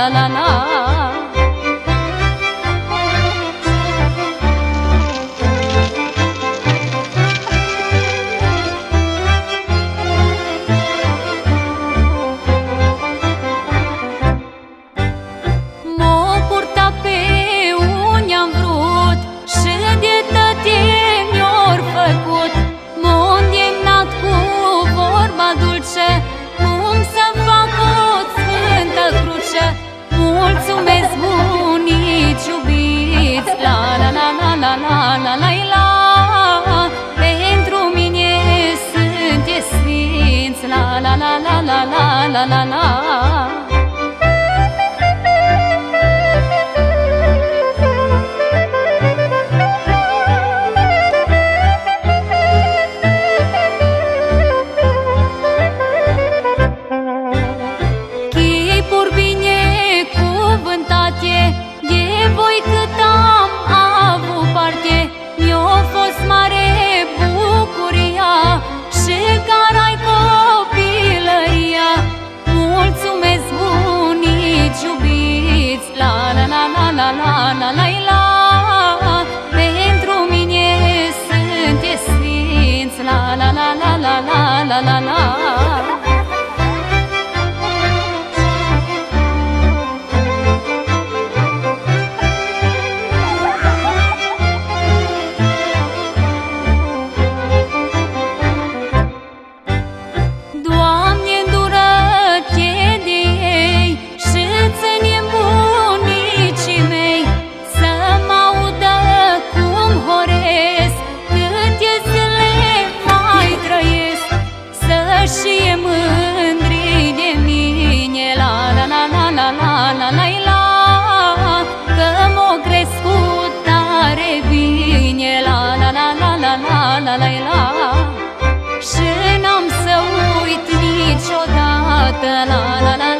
la la la. Mulțumesc, bunici iubiți, la la la la la la la la la. Pentru mine sunteți sfinți, la la la la la la la la la. De voi cât am avut parte, mi-a fost mare bucuria și care-ai copilăria. Mulțumesc, bunici iubiți, la la la la la la la la la. Pentru mine sunteți sfinți, la la la la la la la la la. Și e mândri de mine, la la la la la la la la la. Că m-o crescut tare bine, la la la la la la la la la. Și n-am să uit niciodată, la la la